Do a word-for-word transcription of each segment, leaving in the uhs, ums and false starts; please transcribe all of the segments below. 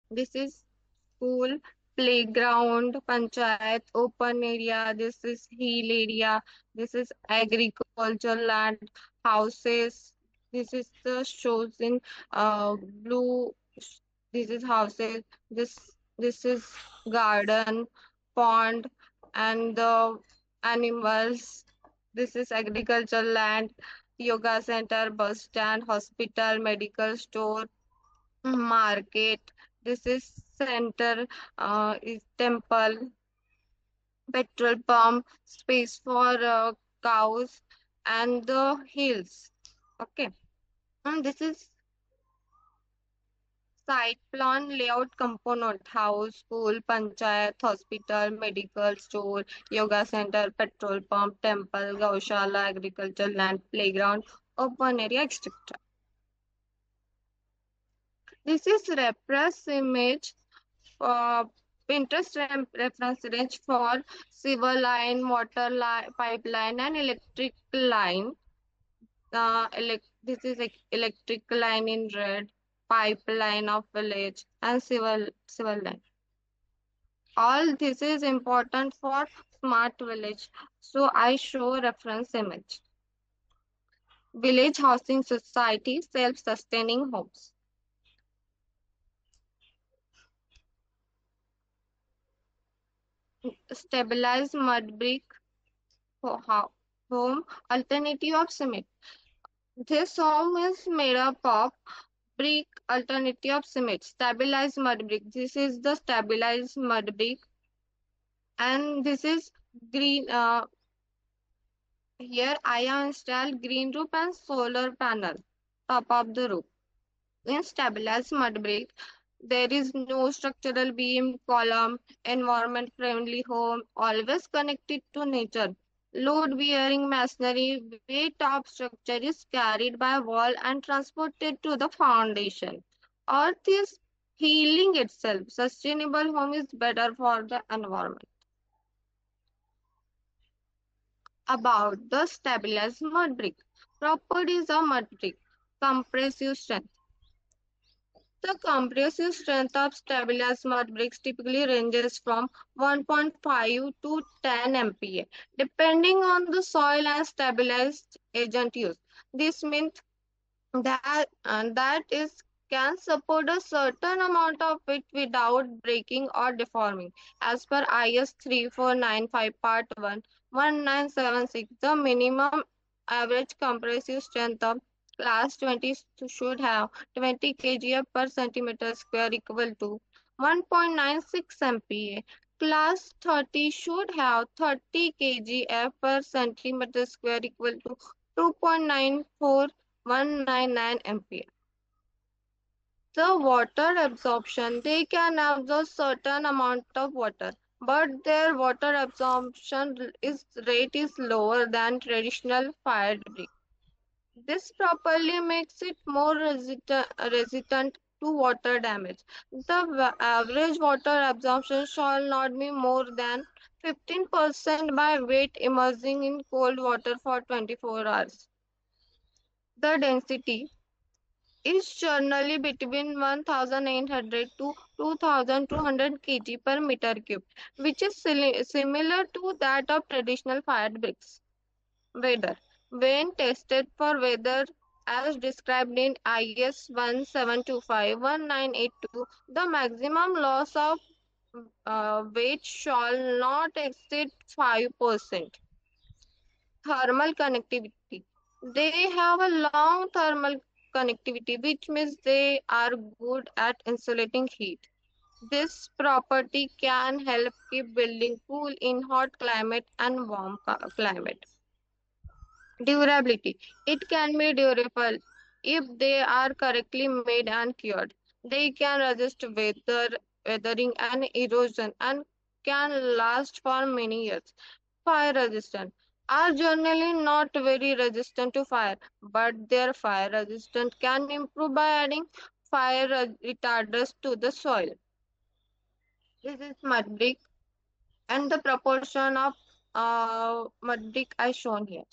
This is school, playground, panchayat, open area. This is hill area. This is agricultural land, houses. This is the shows in uh, blue. This is houses. This this is garden, pond, and the animals. This is agricultural land, yoga center, bus stand, hospital, medical store, market. This is center, uh, is temple, petrol pump, space for uh, cows, and the hills. Okay, and this is site plan layout component: house, school, panchayat, hospital, medical store, yoga center, petrol pump, temple, gaushala, agricultural land, playground, open area, et cetera. This is reference image, uh, Pinterest rem- reference range for sewer line, water line, pipeline, and electric line. Uh, elec- this is like electric line in red, pipeline of village, and civil civil line. All this is important for smart village. So I show reference image. Village housing society, self-sustaining homes. Stabilized mud brick ho- ho- home, alternative of cement. This home is made up of brick, alternative of cement, stabilized mud brick. This is the stabilized mud brick, and this is green. Uh, here I have installed green roof and solar panel top of the roof. In stabilized mud brick, there is no structural beam column, environment friendly home, always connected to nature. Load bearing masonry, weight of structure is carried by wall and transported to the foundation. Earth is healing itself. Sustainable home is better for the environment. About the stabilized mud brick. Properties of mud brick. Compressive strength. The compressive strength of stabilized mud bricks typically ranges from one point five to ten M P A, depending on the soil and stabilized agent used. This means that uh, that is can support a certain amount of weight without breaking or deforming. As per I S three four nine five Part one, nineteen seventy-six, the minimum average compressive strength of class twenty should have twenty kilograms per centimeter square equal to one point nine six M P A. Class thirty should have thirty kilograms per centimeter square equal to two point nine four one ninety-nine M P A. The water absorption, they can absorb certain amount of water, but their water absorption is rate is lower than traditional fired brick. This properly makes it more resistant, resistant to water damage. The wa- average water absorption shall not be more than fifteen percent by weight immersing in cold water for twenty-four hours. The density is generally between one thousand eight hundred to two thousand two hundred kilograms per meter cube, which is sil- similar to that of traditional fired bricks. Weather. When tested for weather as described in I S one seven two five one nine eight two, the maximum loss of uh, weight shall not exceed five percent. Thermal connectivity. They have a long thermal connectivity, which means they are good at insulating heat. This property can help keep building cool in hot climate and warm ca- climate. Durability. It can be durable if they are correctly made and cured. They can resist weather, weathering and erosion and can last for many years. Fire resistant are generally not very resistant to fire, but their fire resistance can improve by adding fire retardants to the soil. This is mud brick, and the proportion of uh, mud brick I shown here.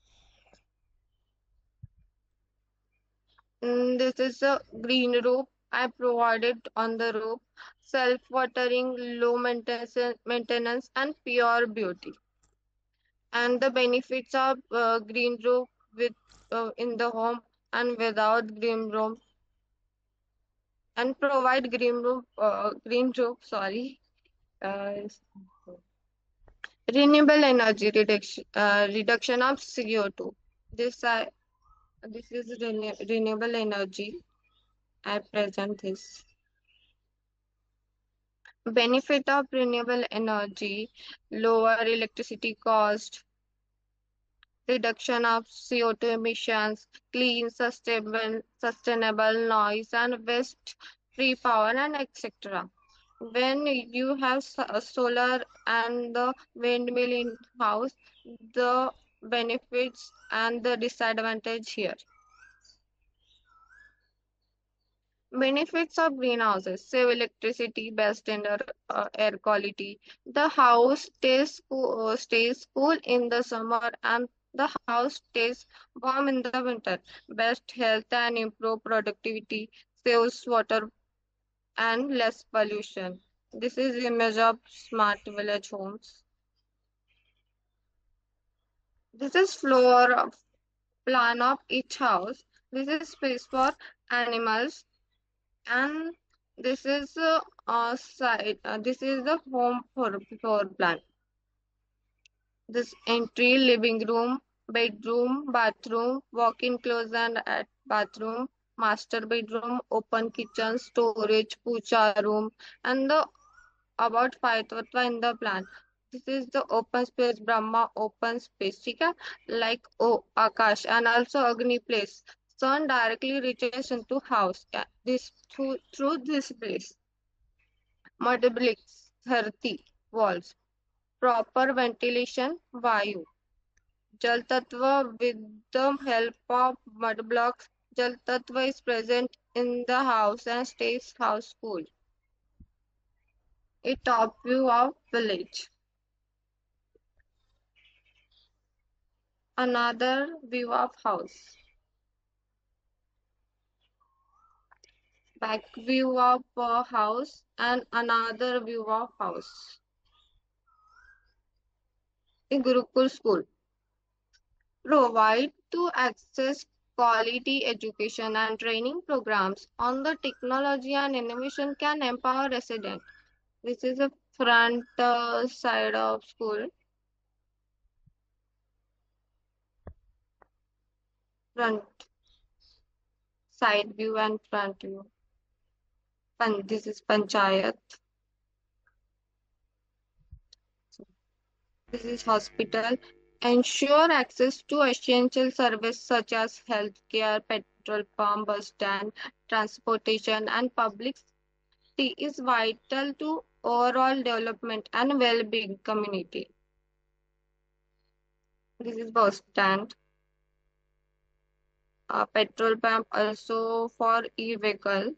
Mm, this is a green roof, I provided on the roof, self-watering, low maintenance, maintenance and pure beauty. And the benefits of uh, green roof with uh, in the home and without green room and provide green roof, uh, green roof, sorry, uh, renewable energy reduction, uh, reduction of C O two. This I this is rene renewable energy. I present this. Benefit of renewable energy, lower electricity cost, reduction of C O two emissions, clean, sustainable, sustainable noise and waste-free power, and et cetera. When you have s- uh, solar and the windmill in house, the benefits and the disadvantage here. Benefits of greenhouses: save electricity, best in air, uh, air quality. The house stays cool, uh, stays cool in the summer and the house stays warm in the winter. Best health and improve productivity, saves water and less pollution. This is image of smart village homes. This is floor of- plan of each house. This is space for animals, and this is uh, uh, side uh, this is the home for floor plan. This entry, living room, bedroom, bathroom, walk-in closet and at bathroom, master bedroom, open kitchen, storage, puja room, and the about five tattva in the plan. This is the open space Brahma open space, ठीक है? Like oh, Akash and also Agni place. Sun directly reaches into house. Yeah, this through through this place. Mud bricks, thirty walls. Proper ventilation, Vayu. Jal Tattva with the help of mud blocks. Jal Tattva is present in the house and stays house cool. A top view of village. Another view of house. Back view of a house and another view of house. A Gurukul school provide to access quality education and training programs on the technology and innovation can empower residents. This is a front uh, side of school, front side view and front view. Pan, this is panchayat. This is hospital. Ensure access to essential services such as healthcare, petrol pump, bus stand, transportation, and public safety is vital to overall development and well-being community. This is bus stand, uh, petrol pump also for e-vehicle,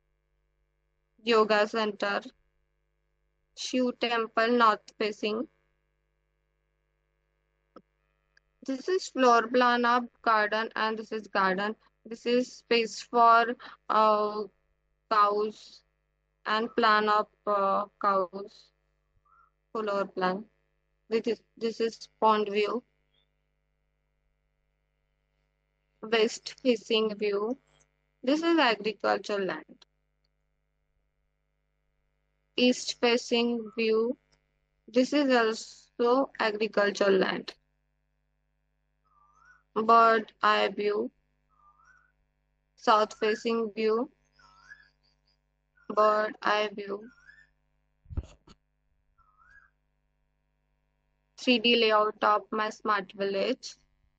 yoga center, Shiv temple north facing. This is floor plan of garden and this is garden. This is space for uh, cows and plan of uh, cows floor plan. This is this is pond view, west facing view. This is agricultural land. East facing view. This is also agricultural land. Bird eye view. South facing view. Bird eye view. three D layout of my smart village.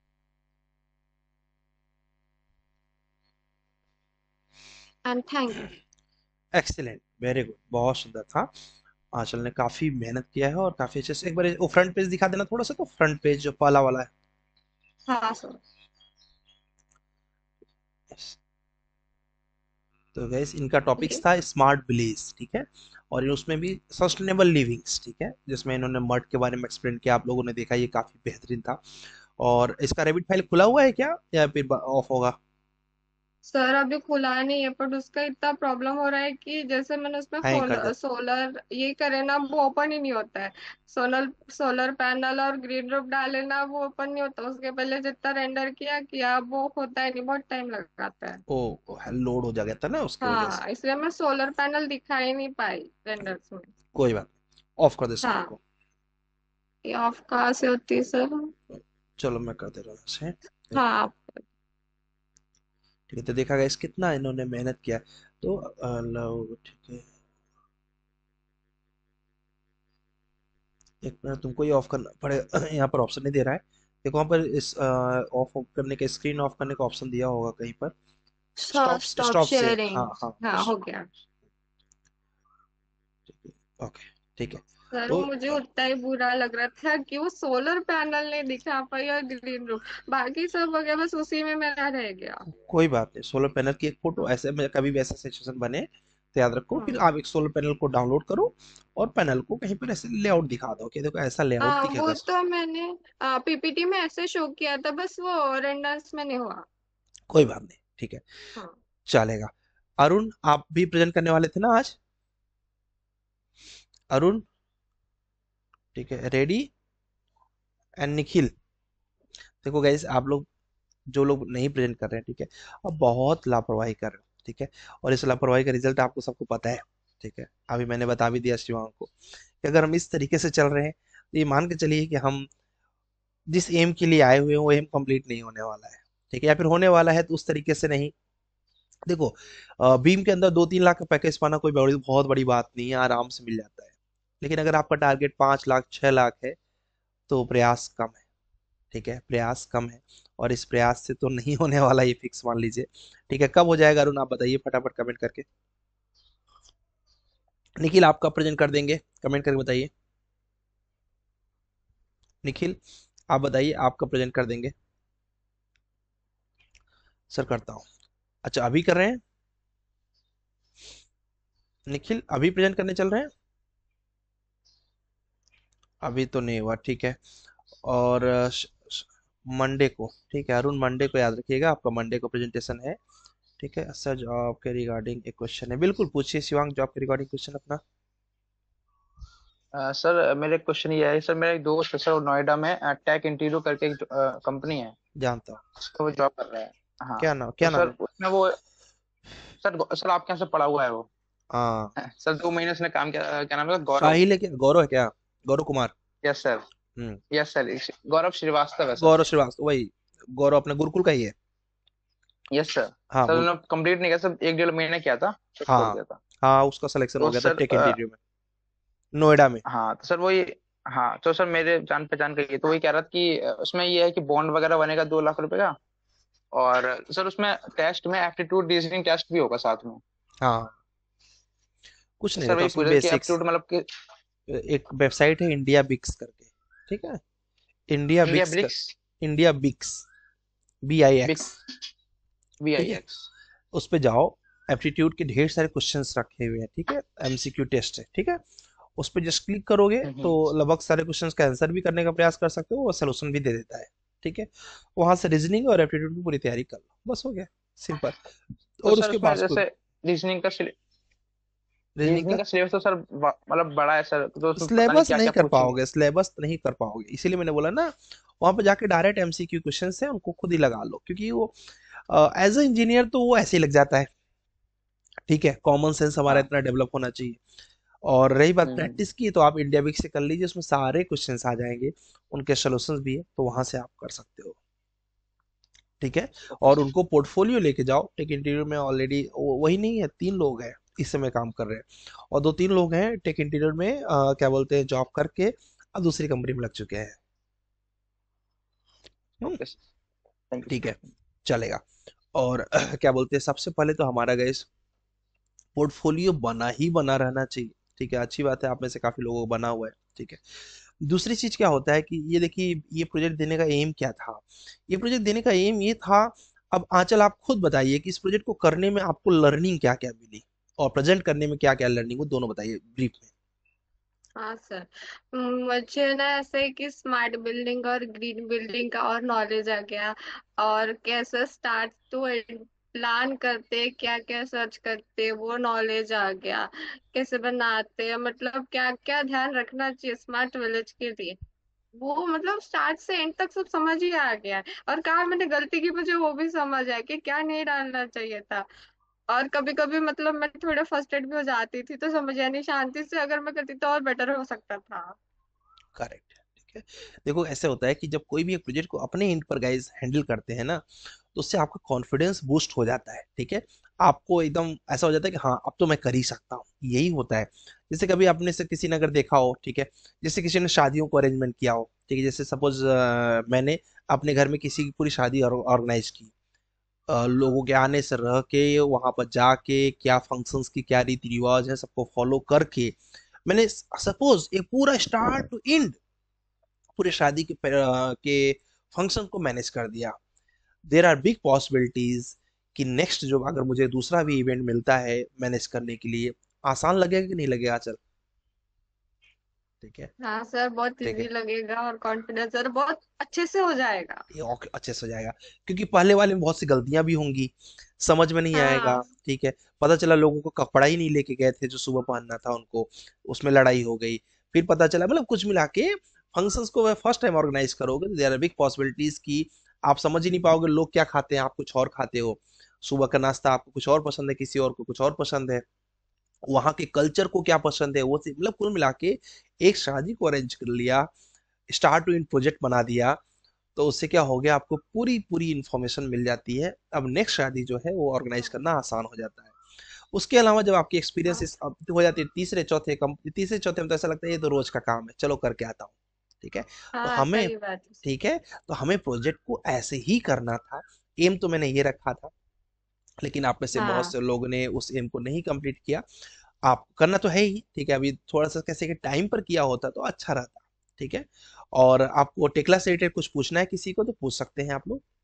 And thank you. Excellent, very good, बहुत सुंदर था। आंचल ने काफी मेहनत किया है और काफी अच्छे से। एक बार वो फ्रंट पेज दिखा देना थोड़ा सा, तो फ्रंट पेज जो पहला वाला है। हाँ सर। Yes. तो गैस इनका टॉपिक्स ये था स्मार्ट विलेज, ठीक है। और ये उसमें भी सस्टेनेबल लिविंग्स, ठीक है, जिसमें इन्होंने मर्ड के बारे में एक्सप्लेन किया, आप लोगों ने देखा, ये काफी बेहतरीन था। और इसका रेबिट फाइल खुला हुआ है क्या, या फिर ऑफ होगा? सर अभी खुला नहीं है, पर उसका इतना प्रॉब्लम हो रहा है कि जैसे मैंने उसमें हैंग कर सोलर जाता। सोलर ये करे ना, वो ओपन ही नहीं होता है। सोलर सोलर पैनल और ग्रीन रूफ डाले ना, वो ओपन नहीं होता। उसके पहले जितना रेंडर किया किया वो होता है नहीं, बहुत टाइम लगाता है। ओ, लोड हो जा गया था ना उसकी वजह से। हाँ, इसलिए मैं सोलर पैनल दिखा ही नहीं पाई रेंडर्स में। कोई बात नहीं, ऑफ कर दे साउंड हाँ, को। ये ऑफ कहाँ से होती है सर? चलो मैं कर दे रहा हूँ इसे। हाँ आप। ठीक है, तो देखा गया इस कितना इन्होंने मेहनत किया। तो अलाउ, ठीक है, एक मिनट, तुमको ये ऑफ करना पड़ेगा। यहाँ पर ऑप्शन नहीं दे रहा है। देखो वहाँ पर इस ऑफ करने का, स्क्रीन ऑफ करने का ऑप्शन दिया होगा कहीं पर। स्टॉप, स्टॉप स्टॉप से, हाँ शेयरिंग। हाँ। हाँ, हो गया। ओके, ठीक है। सर तो मुझे उतना ही बुरा लग रहा था कि वो सोलर पैनल नहीं दिखा पाई और ग्रीन रूफ, बाकी सब हो गया, बस उसी में मेरा रह गया। कोई बात नहीं, सोलर पैनल की एक फोटो हाँ। ऐसे में कभी भी ऐसा सिचुएशन बने तो याद रखो, फिर हाँ। आप एक सोलर पैनल को डाउनलोड करो और पैनल को कहीं पर ऐसे लेआउट दिखा दो कि देखो ऐसा लेआउट हाँ, वो दिखेगा। तो मैंने पीपीटी में ऐसे शो किया था, बस वो रेंडर्स में नहीं हुआ। कोई बात नहीं, ठीक है, हाँ। चलेगा। अरुण, आप भी प्रेजेंट करने वाले थे ना आज? अरुण, ठीक है, रेडी? एंड निखिल। देखो गाइस, आप लोग जो लोग नहीं प्रेजेंट कर रहे हैं, ठीक है, अब बहुत लापरवाही कर रहे हो, ठीक है, और इस लापरवाही का रिजल्ट आपको सबको पता है। ठीक है, अभी मैंने बता भी दिया शिवांग को कि अगर हम इस तरीके से चल रहे हैं तो ये मान के चलिए कि हम जिस एम के लिए आए हुए हैं वो एम कंप्लीट नहीं होने वाला है। ठीक है, या फिर होने वाला है तो उस तरीके से नहीं। देखो, बीम के अंदर दो तीन लाख का पैकेज पाना कोई बड़ी बहुत बड़ी बात नहीं है, आराम से मिल जाता है। लेकिन अगर आपका टारगेट पाँच लाख छह लाख है तो प्रयास कम है। ठीक है, प्रयास कम है, और इस प्रयास से तो नहीं होने वाला, ये फिक्स मान लीजिए। ठीक है, कब हो जाएगा अरुण, आप बताइए फटाफट कमेंट करके। निखिल, आप कब प्रेजेंट कर देंगे, कमेंट करके बताइए। निखिल, आप बताइए आप कब प्रेजेंट कर देंगे। सर करता हूँ। अच्छा, अभी कर रहे हैं निखिल, अभी प्रेजेंट करने चल रहे हैं? अभी तो नहीं हुआ, ठीक है। और मंडे को, ठीक है अरुण, मंडे को याद रखिएगा, आपका मंडे को प्रेजेंटेशन है। ठीक है सर, जॉब के रिगार्डिंग एक क्वेश्चन है, बिल्कुल पूछिए शिवांग, जॉब के रिगार्डिंग क्वेश्चन अपना। अ, सर मेरे क्वेश्चन ये है सर, मेरा एक दोस्त है सर, वो नोएडा में टेक इंटीरियो करके एक कंपनी है, जानता हूँ। तो वो जॉब कर रहा है। हाँ। क्या नाम, तो क्या नाम सर है? उसमें वो सर सर आपके यहाँ से पढ़ा हुआ है वो। हाँ, सर दो महीने उसने काम किया, क्या नाम है, गौरव। साहिल है क्या, गौरव है क्या? Gaurav Kumar. Yes sir. Hmm. Yes sir, Gaurav Srivastava है सर। गौरव श्रीवास्तव, वही गौरव अपने गुरुकुल का ही है। Yes sir. हाँ सर बोल। उन्होंने कंप्लीट नहीं किया सर, एक डेढ़ महीने किया था तो छोड़ हाँ दिया था। हाँ, उसका सिलेक्शन हो तो गया था सर टेक अ, इंटीरियो में, नोएडा में। हाँ तो सर वो ये हाँ तो सर मेरे जान पहचान का ये, तो वही कह रहा था कि अ, उसमें ये है कि बॉन्ड वगैरह बनेगा दो लाख रुपए का। और सर उसमें टेस्ट में एप्टीट्यूड रीजनिंग टेस्ट भी होगा साथ में। हाँ, कुछ तो नहीं सर रहता वही उसमें, पूछ रहे थे कि बेसिक्स। एप्टीट्यूड मतलब कि एक वेबसाइट है इंडिया बिक्स करके, ठीक है, इंडिया इंडिया बिक्स कर, BRICS. India BRICS, B I big X. वी ठीक आई है, एक्स। उस पे जाओ, एप्टीट्यूड के ढेर सारे क्वेश्चंस रखे हुए हैं, ठीक है, एम सी क्यू टेस्ट है, ठीक है, उस पे जस्ट क्लिक करोगे तो हम्म। लगभग सारे क्वेश्चंस का आंसर भी करने का प्रयास कर सकते हो और सोल्यूशन भी दे देता है। ठीक है, वहां से रीजनिंग और एप्टीट्यूड की पूरी तैयारी कर लो, बस हो गया, सिंपल। तो और सर उसके उसमें पास कोई जैसे रीजनिंग का रीजनिंग रीजनिंग का का सिलेबस तो सर ब- मतलब बड़ा है सर, तो उसमें पता नहीं सिलेबस क्या नहीं क्या कर पूछेंगे। पाओगे, सिलेबस नहीं कर पाओगे, इसीलिए मैंने बोला ना, वहां पे जाके direct M C Q question है, उनको खुद ही लगा लो, क्योंकि वो एज अ इंजीनियर तो वो ऐसे ही लग जाता है। ठीक है, कॉमन सेंस हमारा हाँ। इतना डेवलप होना चाहिए। और रही बात हम्म। प्रैक्टिस की, तो आप इंडिया वीक से कर लीजिए, उसमें सारे क्वेश्चंस आ जाएंगे, उनके सॉल्यूशंस भी है, तो वहां से आप कर सकते हो। ठीक है, ओके और सर। उनको पोर्टफोलियो लेके जाओ, टेक इंटीरियर में ऑलरेडी वही नहीं है, तीन लोग हैं इस समय काम कर रहे हैं, और दो तीन लोग हैं टेक इंटीरियर में अ, क्या बोलते हैं, जॉब करके अब दूसरी कंपनी में लग चुके हैं। हम्म, ओके सर। थैंक ठीक है, यू। चलेगा। और क्या बोलते हैं, सबसे पहले तो हमारा गैस पोर्टफोलियो बना ही बना रहना चाहिए। ठीक है, अच्छी बात है, आप में से काफी लोगों को बना हुआ है। ठीक है, दूसरी चीज क्या होता है कि ये देखिए, ये प्रोजेक्ट देने का एम क्या था, ये प्रोजेक्ट देने का एम ये था। अब आंचल आप खुद बताइए कि इस प्रोजेक्ट को करने में आपको लर्निंग क्या क्या मिली, और प्रेजेंट करने में क्या क्या लर्निंग हो, दोनों बताइए ब्रीफ में। हाँ सर, मुझे ना ऐसे कि स्मार्ट बिल्डिंग और ग्रीन बिल्डिंग का और नॉलेज आ गया, और कैसे स्टार्ट टू एंड प्लान करते, क्या क्या सर्च करते, वो नॉलेज आ गया। कैसे बनाते हैं, मतलब क्या क्या ध्यान रखना चाहिए स्मार्ट विलेज के लिए, वो मतलब स्टार्ट से एंड तक सब समझ ही आ गया है। और कहाँ मैंने गलती की, मुझे वो भी समझ आया कि क्या नहीं डालना चाहिए था। और कभी कभी मतलब मैं थोड़ा फर्स्टेड भी हो जाती थी, तो समझ नहीं, शांति से अगर मैं करती तो और बेटर हो सकता था। करेक्ट। ठीक है। देखो ऐसे होता है कि जब कोई भी एक प्रोजेक्ट को अपने एंड पर गाइस हैंडल करते हैं ना, तो उससे आपका कॉन्फिडेंस बूस्ट हो जाता है। ठीक है। आपको एकदम ऐसा हो जाता है कि हाँ अब तो मैं कर ही सकता हूँ, यही होता है। जैसे कभी आपने से किसी ने अगर देखा हो, ठीक है, जैसे किसी ने शादियों को अरेंजमेंट किया हो, ठीक है, जैसे सपोज मैंने अपने घर में किसी की पूरी शादी ऑर्गेनाइज की, अ, लोगों के आने से रह के वहां पर जाके क्या फंक्शंस की क्या रीति रिवाज है सबको फॉलो करके मैंने सपोज एक पूरा स्टार्ट टू एंड पूरे शादी के पे- अ, के फंक्शन को मैनेज कर दिया। देर आर बिग पॉसिबिलिटीज कि नेक्स्ट जो अगर मुझे दूसरा भी इवेंट मिलता है मैनेज करने के लिए, आसान लगेगा कि नहीं लगेगा? चल। ठीक है। हाँ सर, बहुत ठीक इजी है। लगेगा और कॉन्फिडेंस सर बहुत अच्छे से हो जाएगा। ये और अच्छे से हो जाएगा, क्योंकि पहले वाले में बहुत सी गलतियां भी होंगी, समझ में नहीं आएगा। हाँ ठीक है। पता चला लोगों को कपड़ा ही नहीं लेके गए थे जो सुबह पहनना था उनको, उसमें लड़ाई हो गई। फिर पता चला, मतलब कुछ मिला के फंक्शंस को वह फर्स्ट टाइम ऑर्गेनाइज करोगे तो देयर आर बिग पॉसिबिलिटीज कि आप समझ ही नहीं पाओगे लोग क्या खाते हैं, आप कुछ और खाते हो। सुबह का नाश्ता आपको कुछ और पसंद है, किसी और को कुछ और पसंद है, वहाँ के कल्चर को क्या पसंद है वो चीज़- मतलब कुल मिला के एक शादी को अरेंज कर लिया, स्टार्ट टू एंड प्रोजेक्ट बना दिया, तो उससे क्या हो गया, आपको पूरी पूरी इन्फॉर्मेशन मिल जाती है। अब नेक्स्ट शादी जो है वो ऑर्गेनाइज करना आसान हो जाता है। उसके अलावा जब आपकी हाँ एक्सपीरियंस हो जाती है तीसरे चौथे कम तीसरे चौथे में, तो ऐसा लगता है ये तो रोज का काम है, चलो करके आता हूँ। ठीक है। तो हाँ, हमें सही बात है। ठीक है, तो हमें प्रोजेक्ट को ऐसे ही करना था। एम तो मैंने ये रखा था, लेकिन आप में से बहुत हाँ से लोगों ने उस एम को नहीं कंप्लीट किया। आप करना तो है ही, ठीक है, अभी थोड़ा सा कैसे कि टाइम पर किया होता तो अच्छा रहता। ठीक है। और आपको टेक्ला से रिलेटेड कुछ पूछना है किसी को तो पूछ सकते हैं आप लोग।